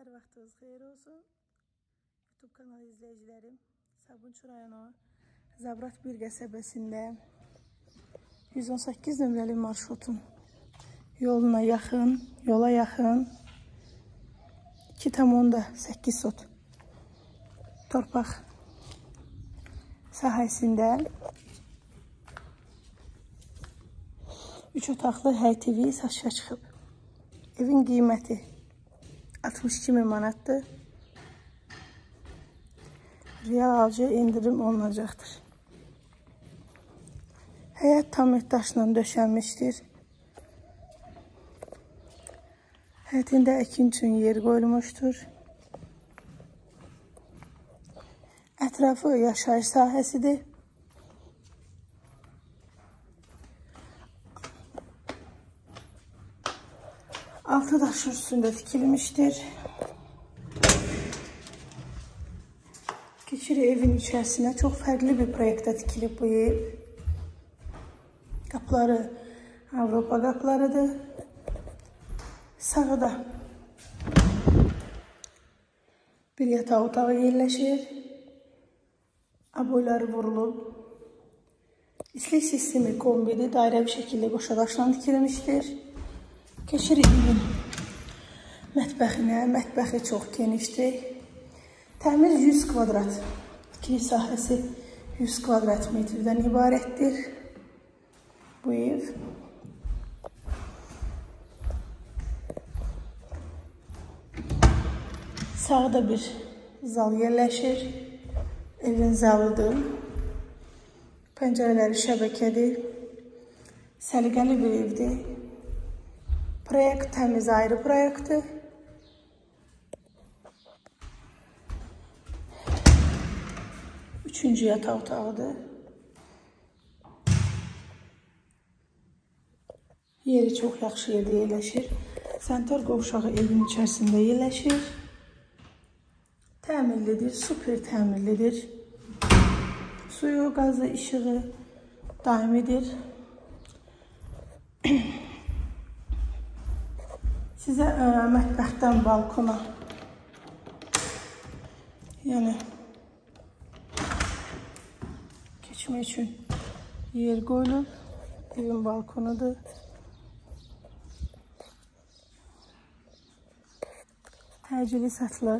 Hər vaxtınız xeyir olsun. YouTube kanalı izləyicilərim. Sabunçu rayonu Zabrat 1 qəsəbəsində 118 nömrəli marşrutun yola yaxın 2,8 sot torpaq sahəsində 3 otaqlı həyət evi satışa çıxıb. Evin qiyməti 62.000 manatdır. Real alıcı indirim olunacaqdır. Həyət tamir daşla döşənmişdir. Həyətində əkin üçün yer qoyulmuşdur. Ətrafı yaşayış sahəsidir. Altı daşın üstündə tikilmişdir. Keçirik evin içərisinə. Çox fərqli bir proyektdə tikilib bu ev. Qapıları Avropa qapılarıdır. Sağda bir yataq otağı yerləşir. Aboyları vurulub. İstilik sistemi kombidir. Dairəvi şəkildə qoşa daşla tikilmişdir. Keçirik evin mətbəxinə. Mətbəxi çox genişdir. Təmiz 100 kvadrat. İkili sahəsi 100 kvadrat metrdən ibarətdir. Bu ev. Sağda bir zal yerləşir. Evin zalıdır. Pəncərələri şəbəkədir. Səliqəli bir evdir. Proyekt təmiz ayrı proyektdir. Üçüncü yataq otağıdır. Yeri çox yaxşı yerdə yerləşir. Sanitar qovşağı evin içərisində yerləşir. Təmirlidir, super təmirlidir. Suyu, qazı, işığı daimidir. Sizə mətbəxdən balkona, yəni keçmək üçün yer qoyulub. Evin balkonudur. Təcili satılır.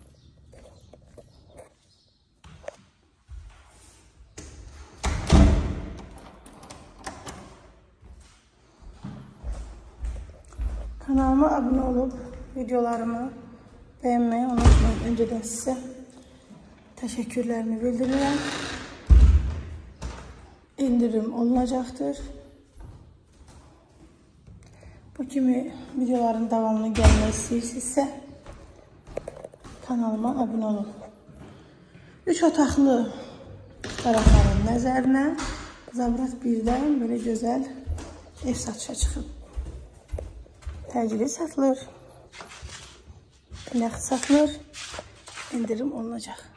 Kanalıma abunə olub videolarımı bəyənməyi unutmayın. Öncədən sizə təşəkkürlərimi bildirirəm. İndirim olunacaqdır. Bu kimi videoların davamını gəlmək istəyirsinizsə kanalıma abunə olun. 3 otaqlı tarafların nəzərinə Zabrat 1-dən belə gözəl ev satışa çıxıb. Təcili satılır. Nəqd satılır. İndirim olunacaq.